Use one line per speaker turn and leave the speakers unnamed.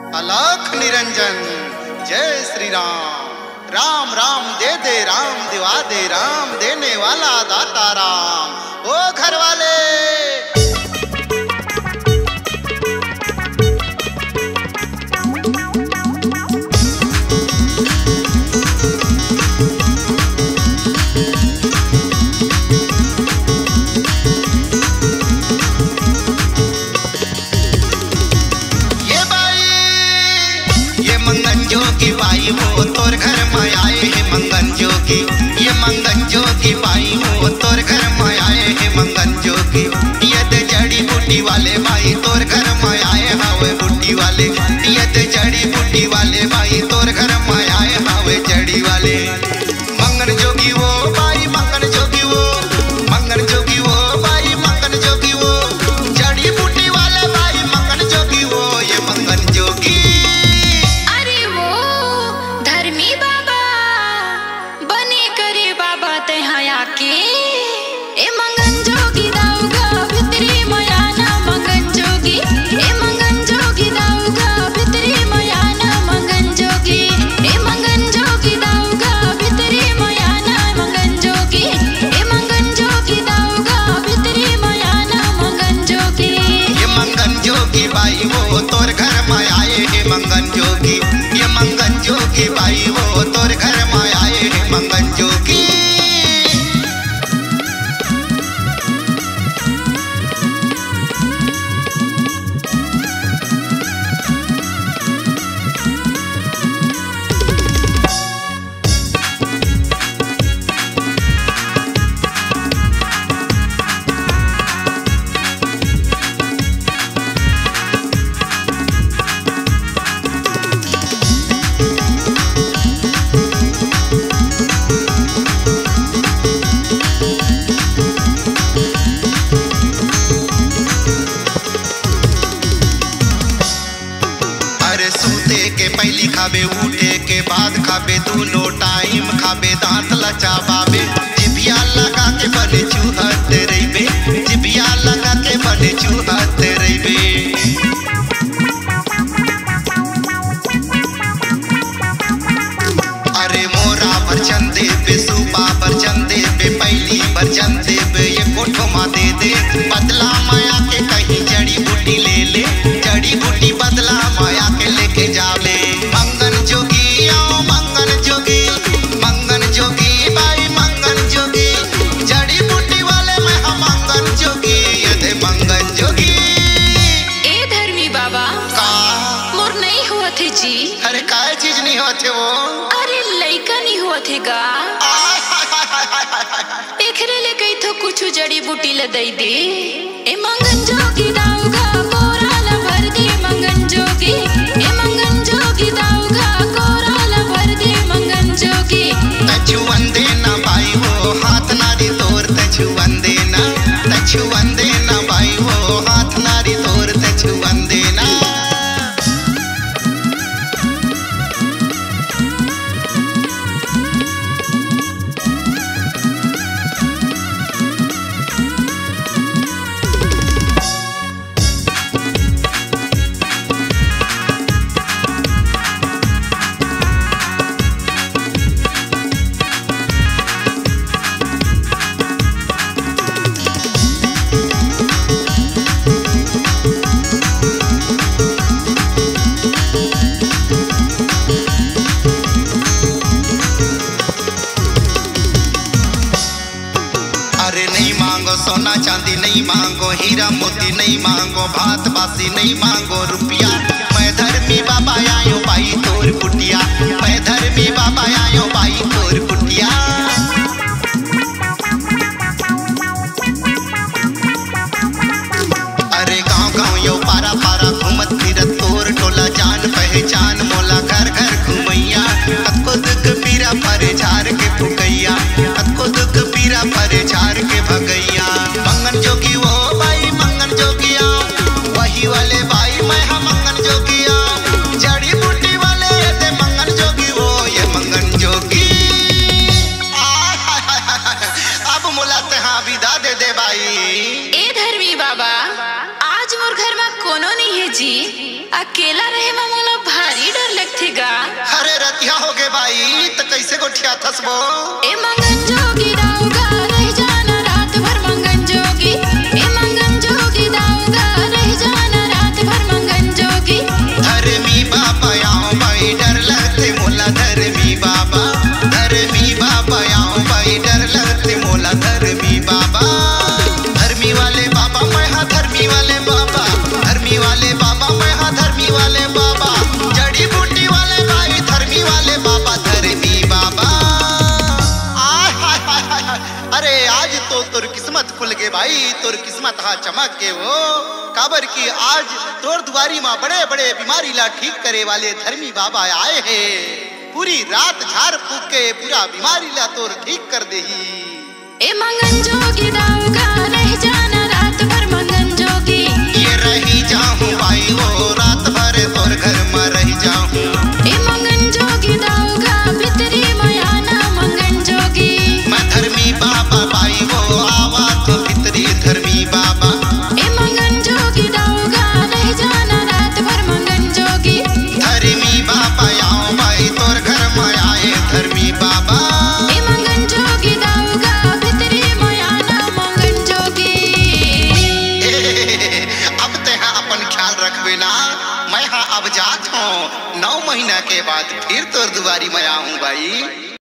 अलख निरंजन। जय श्री राम। राम राम दे दे राम दिवा दे राम, देने वाला दाता राम। ओ घर वाले जोगी बाई हो तोर घर में आए हैं मंगन जोगी। ये मंगन जोगी बाई हो तोर घर में आए हैं मंगन जोगी। ये ते जड़ी बूटी वाले भाई तोर घर में आए हावे बूटी वाले। ये ते जड़ी बूटी वाले भाई तोर घर में आए हावे जड़ी वाले। मंगन जोगी वो भाई मंगन जोगी वो, मंगन जोगी वो भाई मंगन जोगी वो, जड़ी बूटी वाले भाई मंगन जोगी वो। ये मंगन जोगी तोर घर में आए हैं मंगन जोगी। ये मंगन जोगी भाई वो तोर घर में आए हैं मंगन जोगी। सूते के पहली खाबे, उठे के बाद खाबे, दोनों टाइम खाबे, दांत लचाबाबे। जिभिया लगा के बने चूहत रहिबे, जिभिया लगा के बने चूहत रहिबे। अरे मोरा भरचन देबे, सुबा भरचन देबे, पहली भरचन देबे, ये कोठो मा दे दे। बदला माया के कहीं जड़ी बूटी ले ले, जड़ी बूटी बदला माया के लेके जावे। मंगन जोगी आओ मंगन जोगी, मंगन जोगी भाई मंगन जोगी, जड़ी बूटी वाले में हम मंगन जोगी। ये थे मंगन जोगी।
ए धर्मी बाबा
का
मोर नहीं हुआ थे जी।
अरे काय चीज नहीं हुआ थे वो?
अरे लइका नहीं हुआ थे का? एकरे ले गई तो कुछ जड़ी बूटी ल दई दे। ए मंगन जोगी दाऊगा कोरा ला भर दे मंगन जोगी। ए मंगन जोगी दाऊगा कोरा ला भर दे मंगन जोगी।
तछुवन देना भाई वो हाथ नारी तोर, तछुवन देना, तछुवन देना भाई वो हाथ नारी तोर, तछुवन देना। अरे नहीं मांगो सोना चांदी, नहीं मांगो हीरा मोती, नहीं मांगो भात बासी, नहीं मांगो रुपया। मैं धर्मी बाबा आयो भाई तोर कुटिया, मैं धर्मी बाबा आयो भाई तोर कुटिया। अरे गाँव गाँव यो पारा पारा घूमत फिरत तोर टोला, जान पहचान मोला घर घर घुमैया। कतको दुख पीरा परे झार के फुकैया, कतको दुख पीरा परे झार के भगैया। मंगन जोगी वो भाई मंगन जोगिया, वही वाले भाई मैं हम मंगन जोगिया। जड़ी बूटी वाले ये मंगन जोगी वो, ये मंगन जोगी। अब मुलाते हाँ विदा दे दे भाई।
ए धर्मी बाबा आज मोर घर में कोनो नहीं है जी। अकेला रहे में मोला भारी डर लगथे गा।
अरे रतिया हो गए भाई तो कैसे गोठिया थसबो।
ए मंगन जोगी दाऊगा रह जाना रात भर मंगन जोगी। ए मंगन जोगी दाऊगा रह जाना रात भर मंगन जोगी।
धर्मी बाबा आओ भाई डर लगते मोला धर्मी बाबा। धर्मी बाबा आओ भाई डर लगते मोला धर्मी बाबा। धर्मी वाले बाबा मैं हाँ धर्मी वाले बाबा। धर्मी वाले बाबा मैं हाँ धर्मी वाले बाबा। जड़ी बूटी वाले भाई धर्मी वाले बाबा धर्मी बाबा। आय हाय हाय हाय हाय। अरे आज तो तोर किस्मत खुल गए भाई। तोर किस्मत हाँ चमक के वो काबर की आज तोर दुआरी माँ बड़े बड़े बीमारी ला ठीक करे वाले धर्मी बाबा आए हैं। पूरी रात झाड़ फूक के पूरा बीमारी ला तोर ठीक कर दे ही।
ए मंगन जोगी दाऊगा रह जाना रात भर मंगन जोगी।
ये रही जाऊं भाई वो रात भर तोर घर में रह जाऊं।
ए मंगन जोगी दाऊगा भितरी मयाना मंगन जोगी।
मैं धर्मी बाबा भाई वो आवा तो भितरी धर्मी बाबा।
ए मंगन जोगी दाऊगा रह जाना रात भर मंगन जोगी।
धर्मी बाबा आओ भाई तोर घर में आए धर्मी बाबा।
ए मंगन जोगी दाऊगा भितरी मयाना मंगन जोगी।
अब ते हाँ अपन ख्याल रखबे ना। मैं हाँ अब जात हूँ 9 महीना के बाद फिर तोर दुआरी में आऊँ भाई।